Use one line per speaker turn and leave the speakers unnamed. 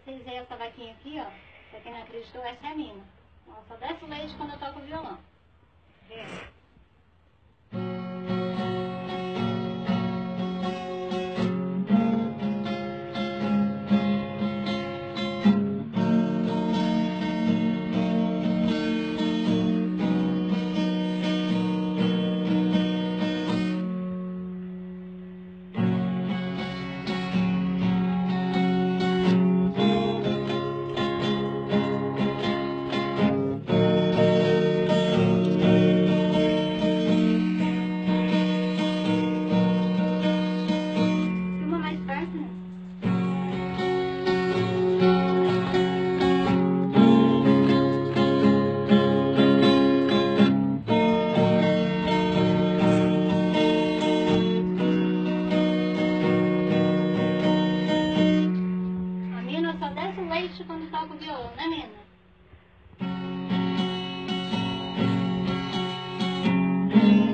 vocês verem essa vaquinha aqui, ó. Pra quem não acreditou, essa é a mina. Ela só desce o leite quando eu toco o violão. Vê? Filma mais perto, né? A mina só desce o leite quando toca o violão, né, mina?